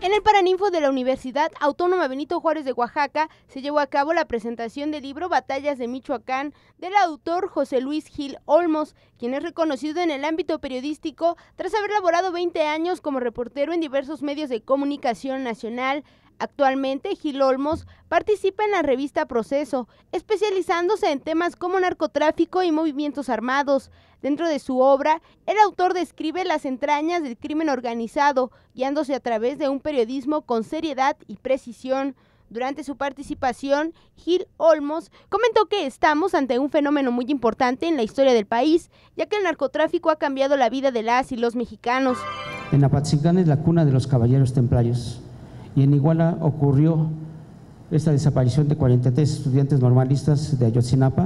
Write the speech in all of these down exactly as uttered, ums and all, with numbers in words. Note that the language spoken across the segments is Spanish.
En el Paraninfo de la Universidad Autónoma Benito Juárez de Oaxaca se llevó a cabo la presentación del libro Batallas de Michoacán del autor José Luis Gil Olmos, quien es reconocido en el ámbito periodístico tras haber laborado veinte años como reportero en diversos medios de comunicación nacional. Actualmente, Gil Olmos participa en la revista Proceso, especializándose en temas como narcotráfico y movimientos armados. Dentro de su obra, el autor describe las entrañas del crimen organizado, guiándose a través de un periodismo con seriedad y precisión. Durante su participación, Gil Olmos comentó que estamos ante un fenómeno muy importante en la historia del país, ya que el narcotráfico ha cambiado la vida de las y los mexicanos. En Apatzingán es la cuna de los caballeros templarios. Y en Iguala ocurrió esta desaparición de cuarenta y tres estudiantes normalistas de Ayotzinapa.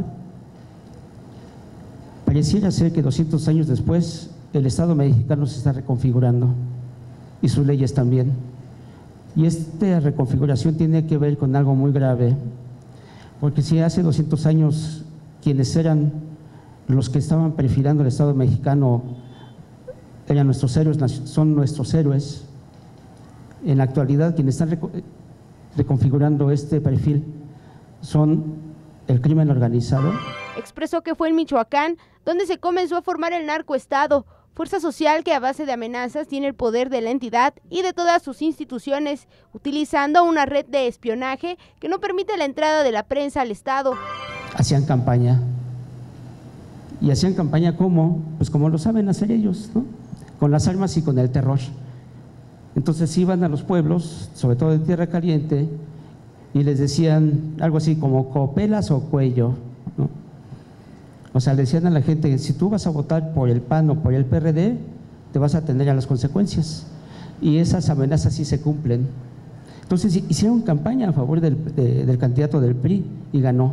Pareciera ser que doscientos años después el Estado mexicano se está reconfigurando y sus leyes también. Y esta reconfiguración tiene que ver con algo muy grave, porque si hace doscientos años quienes eran los que estaban perfilando el Estado mexicano eran nuestros héroes, son nuestros héroes, en la actualidad quienes están reconfigurando este perfil son el crimen organizado. Expresó que fue en Michoacán donde se comenzó a formar el narcoestado, fuerza social que a base de amenazas tiene el poder de la entidad y de todas sus instituciones, utilizando una red de espionaje que no permite la entrada de la prensa al estado. Hacían campaña, y hacían campaña como, pues como lo saben hacer ellos, ¿no? Con las armas y con el terror. Entonces iban a los pueblos, sobre todo de Tierra Caliente, y les decían algo así como copelas o cuello, ¿no? O sea, le decían a la gente, si tú vas a votar por el P A N o por el P R D, te vas a atender a las consecuencias. Y esas amenazas sí se cumplen. Entonces hicieron campaña a favor del, de, del candidato del P R I y ganó.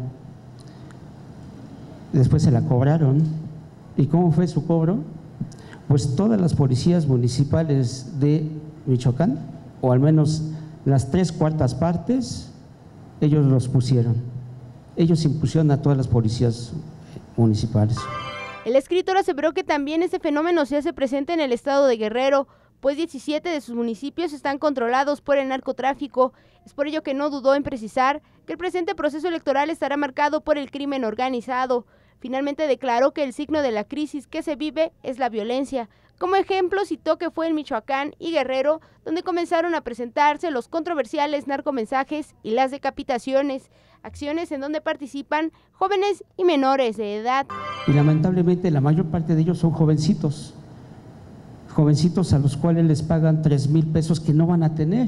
Después se la cobraron. ¿Y cómo fue su cobro? Pues todas las policías municipales de Michoacán, o al menos las tres cuartas partes, ellos los pusieron. Ellos impusieron a todas las policías municipales. El escritor aseveró que también este fenómeno se hace presente en el estado de Guerrero, pues diecisiete de sus municipios están controlados por el narcotráfico. Es por ello que no dudó en precisar que el presente proceso electoral estará marcado por el crimen organizado. Finalmente declaró que el signo de la crisis que se vive es la violencia. Como ejemplo, citó que fue en Michoacán y Guerrero donde comenzaron a presentarse los controversiales narcomensajes y las decapitaciones, acciones en donde participan jóvenes y menores de edad. Y lamentablemente la mayor parte de ellos son jovencitos, jovencitos a los cuales les pagan tres mil pesos que no van a tener.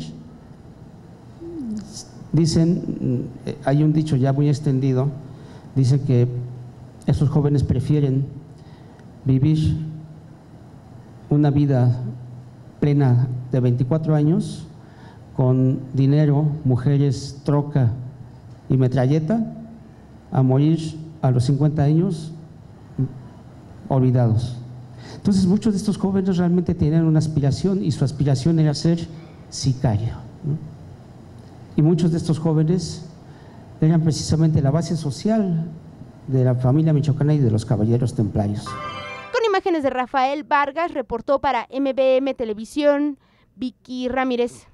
Dicen, hay un dicho ya muy extendido, dice que esos jóvenes prefieren vivir una vida plena de veinticuatro años con dinero, mujeres, troca y metralleta, a morir a los cincuenta años olvidados. Entonces muchos de estos jóvenes realmente tenían una aspiración y su aspiración era ser sicario, ¿no? Y muchos de estos jóvenes eran precisamente la base social de la familia michoacana y de los caballeros templarios. Con imágenes de Rafael Vargas, reportó para M B M Televisión, Vicky Ramírez.